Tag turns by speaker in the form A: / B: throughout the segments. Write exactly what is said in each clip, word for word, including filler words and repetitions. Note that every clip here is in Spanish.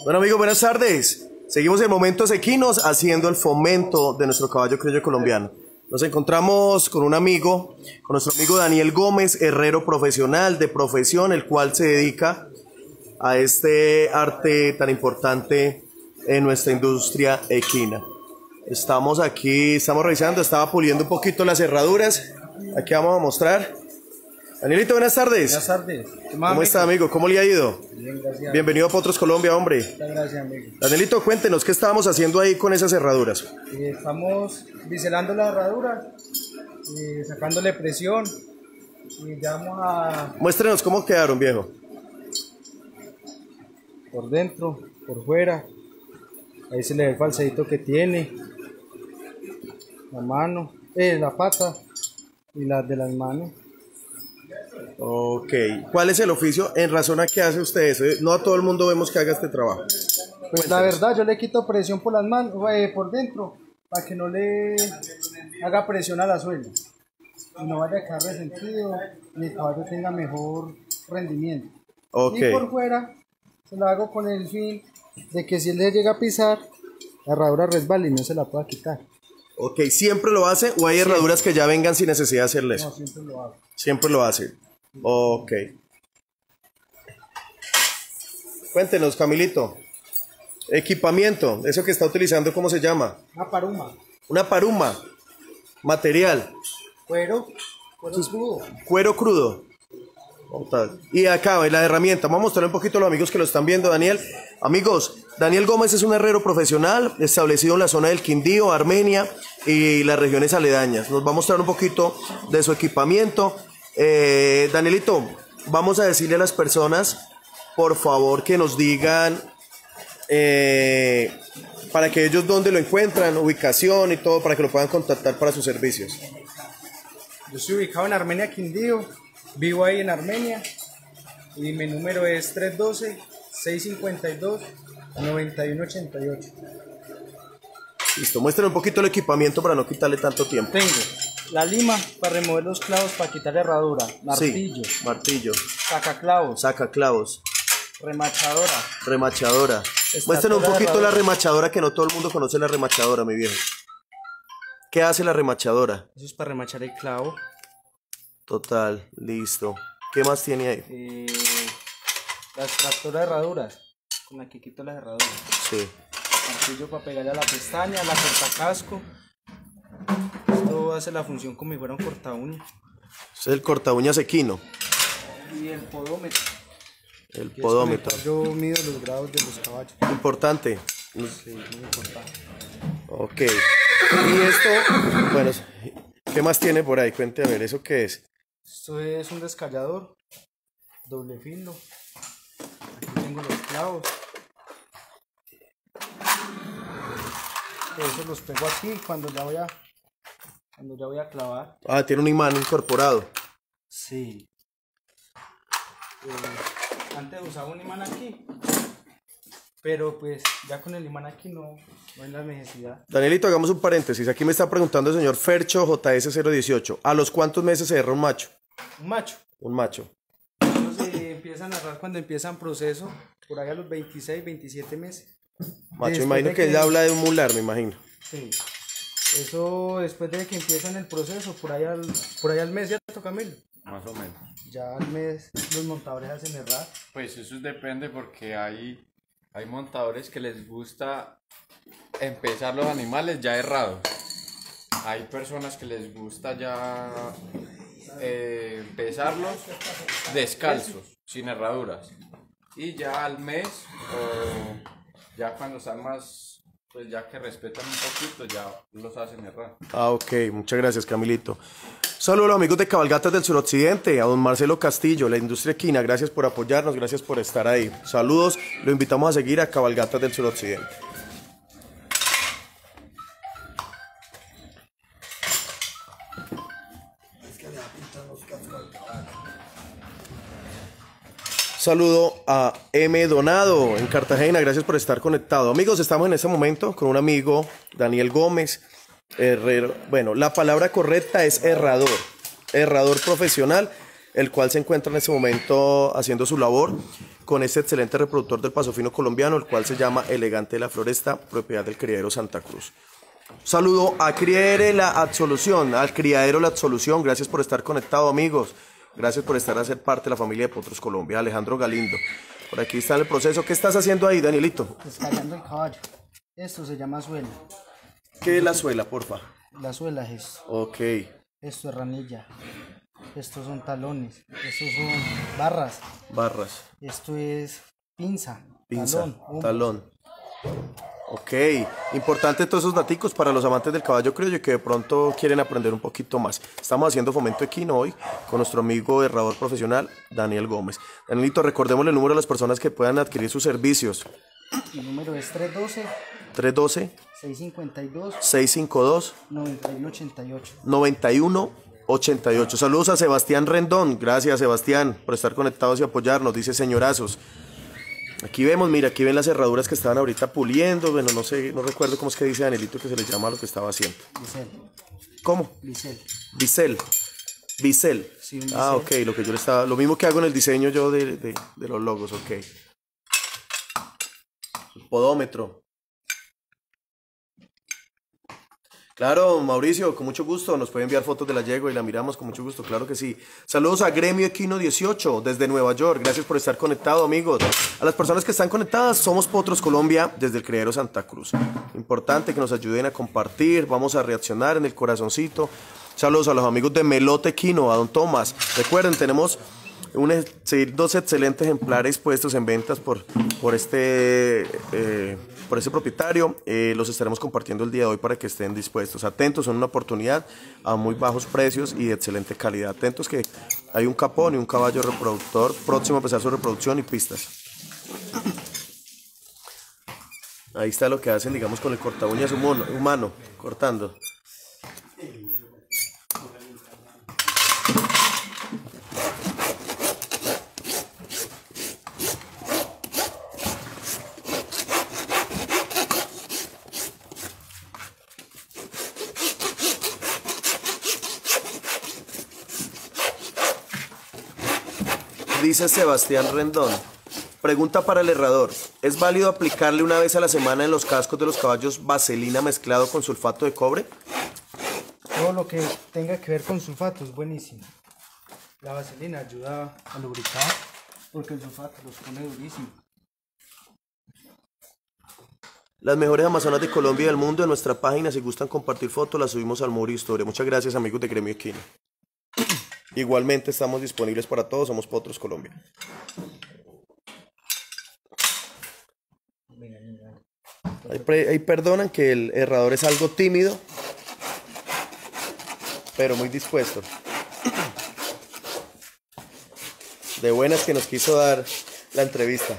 A: Bueno amigos, buenas tardes. Seguimos en Momentos Equinos haciendo el fomento de nuestro caballo criollo colombiano. Nos encontramos con un amigo, con nuestro amigo Daniel Gómez, herrero profesional de profesión, el cual se dedica a este arte tan importante en nuestra industria equina. Estamos aquí, estamos revisando, estaba puliendo un poquito las cerraduras. Aquí vamos a mostrar. Danielito, buenas tardes.
B: Buenas tardes.
A: ¿Cómo, ¿Cómo está, amigo? ¿Cómo le ha ido?
B: Bien, gracias.
A: Bienvenido a Potros Colombia, hombre.
B: Muchas gracias, amigo.
A: Danielito, cuéntenos, ¿qué estábamos haciendo ahí con esas cerraduras?
B: Eh, estamos biselando la herradura, eh, sacándole presión y ya vamos a...
A: Muéstrenos cómo quedaron, viejo.
B: Por dentro, por fuera. Ahí se le ve el falsedito que tiene. La mano, eh, la pata y las de las manos.
A: Ok, ¿cuál es el oficio? En razón a qué hace usted eso. No a todo el mundo vemos que haga este trabajo.
B: Pues
A: Cuéntanos.
B: la verdad, yo le quito presión por las manos, eh, por dentro, para que no le haga presión a la suela y no vaya a quedar resentido y el caballo tenga mejor rendimiento.
A: Ok.
B: Y por fuera se lo hago con el fin de que si él le llega a pisar, la herradura resbala y no se la pueda quitar.
A: Ok, ¿siempre lo hace o hay
B: Siempre.
A: herraduras que ya vengan sin necesidad de hacerle eso?
B: No, siempre lo hago.
A: Siempre lo hace. Ok. Cuéntenos, Camilito. Equipamiento, eso que está utilizando, ¿cómo se llama?
B: Una paruma,
A: Una paruma. Material.
B: cuero, cuero crudo.
A: Cuero crudo. Total. Y acá, la herramienta. Vamos a mostrarle un poquito a los amigos que lo están viendo, Daniel. Amigos, Daniel Gómez es un herrero profesional establecido en la zona del Quindío, Armenia y las regiones aledañas. Nos va a mostrar un poquito de su equipamiento. Eh, Danielito, vamos a decirle a las personas, por favor, que nos digan eh, para que ellos dónde lo encuentran, ubicación y todo, para que lo puedan contactar para sus servicios.
B: Yo estoy ubicado en Armenia, Quindío, vivo ahí en Armenia y mi número es tres uno dos, seis cinco dos, nueve uno ocho ocho.
A: Listo, muéstrenle un poquito el equipamiento para no quitarle tanto tiempo.
B: Tengo la lima para remover los clavos para quitar la herradura, martillo,
A: Sí, martillo,
B: sacaclavos,
A: saca clavos,
B: remachadora,
A: remachadora.
B: Extractora
A: Muéstrenle un
B: de
A: poquito la
B: herradura.
A: remachadora, que no todo el mundo conoce la remachadora, mi viejo. ¿Qué hace la remachadora?
B: eso es para remachar el clavo.
A: Total, listo. ¿Qué más tiene ahí?
B: Eh, la extractora de herraduras, con la que quito las herraduras.
A: Sí.
B: Martillo para pegarle a la pestaña, la cortacasco. Esto hace la función como si fuera un corta uña.
A: Ese es el corta uñas equino.
B: Y el podómetro.
A: El
B: que
A: podómetro.
B: es con el cual yo mido los grados de los caballos.
A: Importante.
B: Sí, muy importante.
A: Ok. Y esto, bueno, ¿qué más tiene por ahí? Cuente a ver, ¿eso qué es?
B: Esto es un descallador, doble filo. Aquí tengo los clavos. Eso los pego aquí cuando ya voy a, cuando ya voy a clavar.
A: Ah, tiene un imán incorporado.
B: Sí. Eh, antes usaba un imán aquí, pero pues ya con el imán aquí no, no hay la necesidad.
A: Danielito, hagamos un paréntesis. Aquí me está preguntando el señor Fercho J S cero dieciocho. ¿A los cuántos meses se derra un macho?
B: Un macho.
A: Un macho.
B: Ellos se empiezan a narrar cuando empiezan proceso, por ahí a los veintiséis, veintisiete meses.
A: Macho,
B: Después
A: imagino
B: de
A: que él habla de un mular, me imagino.
B: Sí. Eso después de que empiezan el proceso, por ahí al, por ahí al mes ya toca Camilo.
C: Más o menos.
B: Ya al mes los montadores hacen errar.
C: Pues eso depende porque hay, hay montadores que les gusta empezar los animales ya errados. Hay personas que les gusta ya eh, empezarlos descalzos, sin herraduras. Y ya al mes, o ya cuando están más, pues ya que respetan un poquito, ya los hacen errar.
A: Ah, ok. Muchas gracias, Camilito. Saludos a los amigos de Cabalgatas del Suroccidente, a don Marcelo Castillo, la industria equina. Gracias por apoyarnos, gracias por estar ahí. Saludos, lo invitamos a seguir a Cabalgatas del Suroccidente. Saludo a M. Donado en Cartagena, gracias por estar conectado. Amigos, estamos en este momento con un amigo, Daniel Gómez, herrero. Bueno, la palabra correcta es herrador, herrador profesional, el cual se encuentra en este momento haciendo su labor con este excelente reproductor del paso fino colombiano, el cual se llama Elegante de la Floresta, propiedad del criadero Santa Cruz. Saludo a Criere La Absolución, al criadero La Absolución, gracias por estar conectado, amigos. Gracias por estar a ser parte de la familia de Potros Colombia. Alejandro Galindo. Por aquí está el proceso. ¿Qué estás haciendo ahí, Danielito?
B: Descargando el caballo. Esto se llama suela.
A: ¿Qué es la suela, porfa?
B: La suela es esto.
A: Ok.
B: Esto es ranilla. Estos son talones. Estos son barras.
A: Barras.
B: Esto es pinza.
A: Pinza.
B: Talón. hombros.
A: Talón. Ok, importante todos esos daticos para los amantes del caballo criollo y que de pronto quieren aprender un poquito más. Estamos haciendo fomento equino hoy con nuestro amigo herrador profesional Daniel Gómez. Danielito, recordémosle el número de las personas que puedan adquirir sus servicios.
B: El número es tres uno dos,
A: tres uno dos,
B: seis cinco dos,
A: seis cinco dos,
B: nueve uno ocho ocho.
A: nueve uno ochenta y ocho. Saludos a Sebastián Rendón. Gracias, Sebastián, por estar conectados y apoyarnos, dice señorazos. Aquí vemos, mira, aquí ven las cerraduras que estaban ahorita puliendo. Bueno, no sé, no recuerdo cómo es que dice Danielito que se le llama a lo que estaba haciendo.
B: Bisel.
A: ¿Cómo?
B: Bisel.
A: Bisel. Bisel.
B: Sí, un
A: Ah,
B: bisel.
A: ok, lo que yo le estaba, lo mismo que hago en el diseño yo de, de, de los logos, ok. El podómetro. Claro, Mauricio, con mucho gusto, nos puede enviar fotos de la yegua y la miramos con mucho gusto, claro que sí. Saludos a Gremio Equino dieciocho desde Nueva York, gracias por estar conectado, amigos. A las personas que están conectadas, somos Potros Colombia desde el criadero Santa Cruz. Importante que nos ayuden a compartir, vamos a reaccionar en el corazoncito. Saludos a los amigos de Melote Equino, a don Tomás. Recuerden, tenemos un, dos excelentes ejemplares puestos en ventas por, por este... Eh, por ese propietario, eh, los estaremos compartiendo el día de hoy para que estén dispuestos. Atentos, son una oportunidad a muy bajos precios y de excelente calidad. Atentos que hay un capón y un caballo reproductor próximo a empezar su reproducción y pistas. Ahí está lo que hacen, digamos, con el corta uñas humano, humano cortando. Dice Sebastián Rendón, pregunta para el herrador, ¿es válido aplicarle una vez a la semana en los cascos de los caballos vaselina mezclado con sulfato de cobre?
B: Todo lo que tenga que ver con sulfato es buenísimo. La vaselina ayuda a lubricar porque el sulfato los pone durísimo.
A: Las mejores amazonas de Colombia y del mundo en nuestra página, si gustan compartir fotos, las subimos al muro historia. Muchas gracias, amigos de Gremio Equino. Igualmente estamos disponibles para todos, somos Potros Colombia. Ahí, pre- ahí perdonan que el herrador es algo tímido, pero muy dispuesto. De buenas que nos quiso dar la entrevista.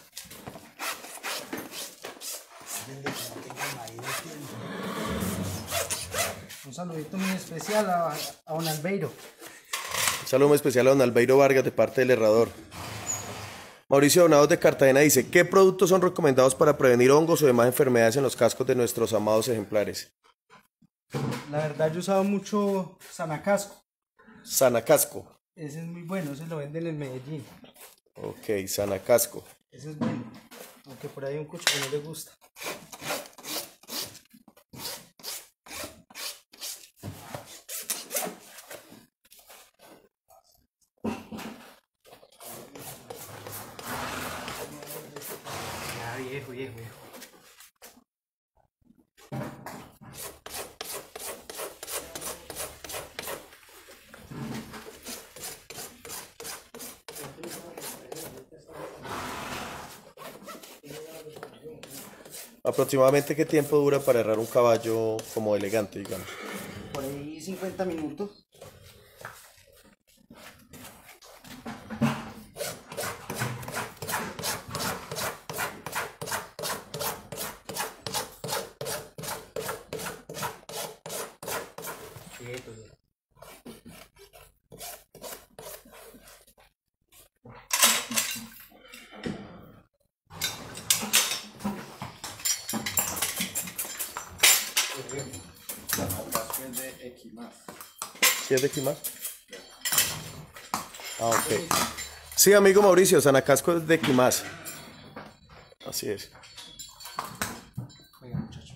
B: Un saludito muy especial a, a don Albeiro.
A: Un saludo muy especial a don Albeiro Vargas de parte del herrador. Mauricio Donados de Cartagena dice, ¿qué productos son recomendados para prevenir hongos o demás enfermedades en los cascos de nuestros amados ejemplares?
B: La verdad yo he usado mucho Sanacasco.
A: Sanacasco.
B: Ese es muy bueno, ese lo venden en Medellín.
A: Ok, Sanacasco.
B: Ese es bueno. Aunque por ahí hay un cucho que no le gusta. Ya viejo, viejo, viejo.
A: ¿Aproximadamente qué tiempo dura para herrar un caballo como elegante, digamos?
B: Por ahí cincuenta minutos. Quieto, ya.
A: ¿Sí es de aquí más? Ah, ok. Sí, amigo Mauricio, Sanacasco es de Quimás. Así es.
B: Oiga, muchacho.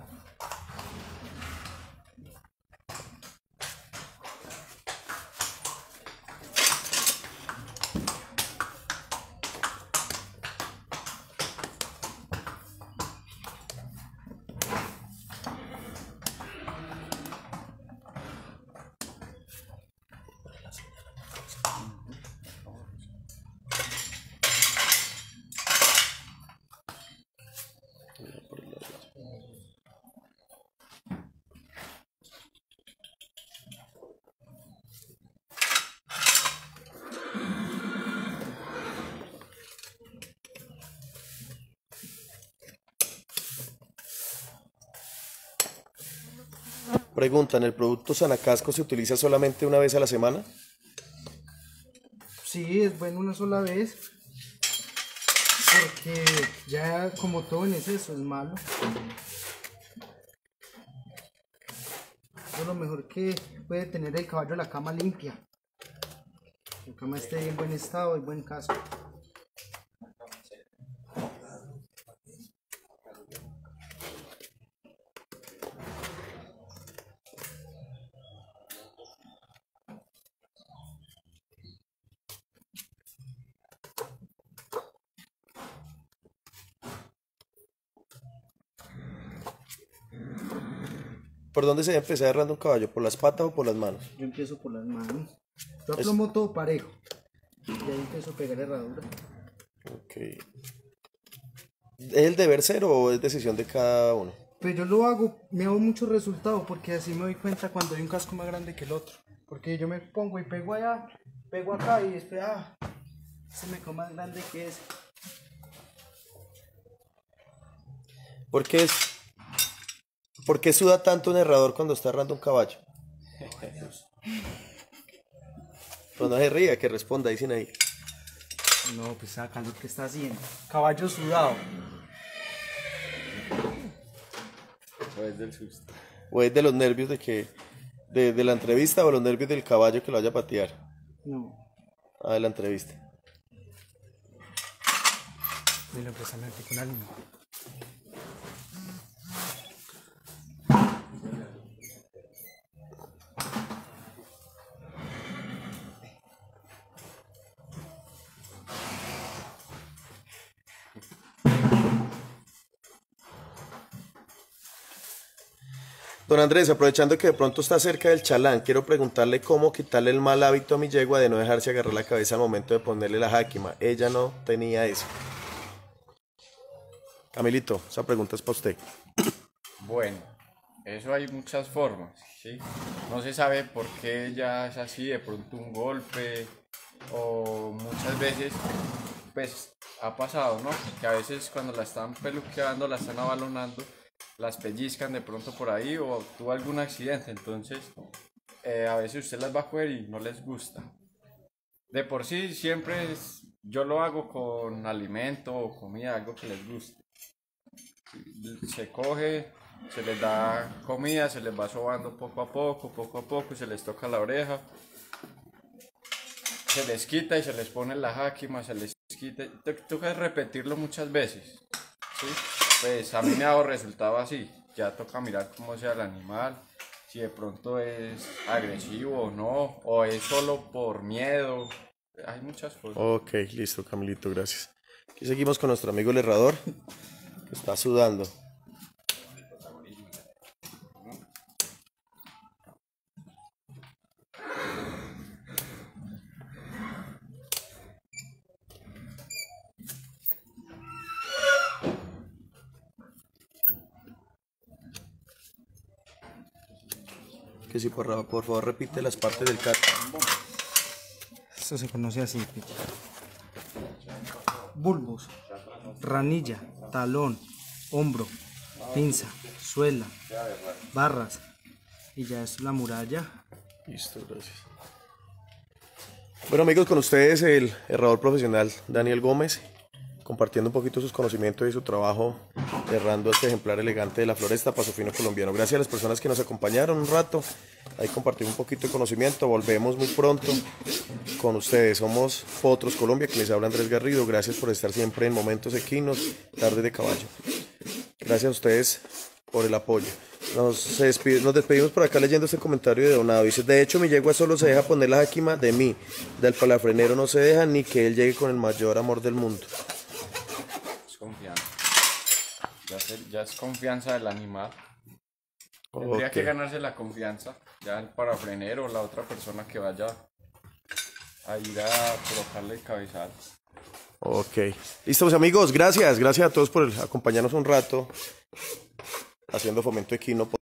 A: Preguntan, ¿el producto Sanacasco se utiliza solamente una vez a la semana?
B: Sí, es bueno una sola vez. Porque ya como todo en exceso es malo. Es lo mejor que puede tener el caballo, la cama limpia. Que la cama esté en buen estado y buen casco.
A: ¿Por dónde se debe empezar errando un caballo? ¿Por las patas o por las manos?
B: Yo empiezo por las manos. Yo aplomo todo parejo. Y ahí empiezo a pegar herradura.
A: Ok. ¿Es el deber ser o es decisión de cada uno?
B: Pues yo lo hago, me hago mucho resultado porque así me doy cuenta cuando hay un casco más grande que el otro. Porque yo me pongo y pego allá, pego acá y después, ah, ese me quedó más grande que ese.
A: ¿Por qué, es, ¿Por qué suda tanto un herrador cuando está errando un caballo? Pero no se ría, que responda, dicen ahí.
B: No, pues esa calor que está haciendo. Caballo sudado.
C: O es del susto.
A: ¿O es de los nervios de que de, de la entrevista o los nervios del caballo que lo vaya a patear?
B: No.
A: Ah, de la entrevista.
B: Mira, pues a meter con la línea.
A: Don Andrés, aprovechando que de pronto está cerca del chalán, quiero preguntarle cómo quitarle el mal hábito a mi yegua de no dejarse agarrar la cabeza al momento de ponerle la jáquima. Ella no tenía eso. Camilito, esa pregunta es para usted.
C: Bueno, eso hay muchas formas, ¿sí? No se sabe por qué ella es así, de pronto un golpe, o muchas veces, pues, ha pasado, ¿no? Que a veces cuando la están peluqueando, la están abalonando, las pellizcan de pronto por ahí o tuvo algún accidente, entonces eh, a veces usted las va a coger y no les gusta. De por sí siempre es, yo lo hago con alimento o comida, algo que les guste. Se coge, se les da comida, se les va sobando poco a poco, poco a poco, se les toca la oreja, se les quita y se les pone la jáquima, se les quita, toca repetirlo muchas veces, ¿sí? Pues a mí me ha dado resultado así, ya toca mirar cómo sea el animal, si de pronto es agresivo o no, o es solo por miedo, hay muchas cosas.
A: Ok, listo, Camilito, gracias. Aquí seguimos con nuestro amigo el herrador, que está sudando. Que si por, por favor repite las partes del cat.
B: Esto se conoce así. Bulbos, ranilla, talón, hombro, pinza, suela, barras. Y ya es la muralla.
A: Listo, gracias. Bueno amigos, con ustedes el herrador profesional Daniel Gómez. compartiendo un poquito sus conocimientos y su trabajo, cerrando este ejemplar elegante de la Floresta Paso Fino colombiano. Gracias a las personas que nos acompañaron un rato, ahí compartimos un poquito de conocimiento, volvemos muy pronto con ustedes. Somos Potros Colombia, que les habla Andrés Garrido. Gracias por estar siempre en Momentos Equinos, Tardes de Caballo. Gracias a ustedes por el apoyo. Nos, despide, nos despedimos por acá leyendo este comentario de Donado. Dice: de hecho mi yegua solo se deja poner la jáquima de mí, del palafrenero no se deja ni que él llegue con el mayor amor del mundo.
C: Es confianza. Ya, se, ya es confianza del animal. Tendría
A: Okay.
C: que ganarse la confianza. Ya el parafrenero o la otra persona que vaya a ir a colocarle el cabezal.
A: Ok. Listo, pues, amigos, gracias. Gracias a todos por acompañarnos un rato haciendo Fomento Equino.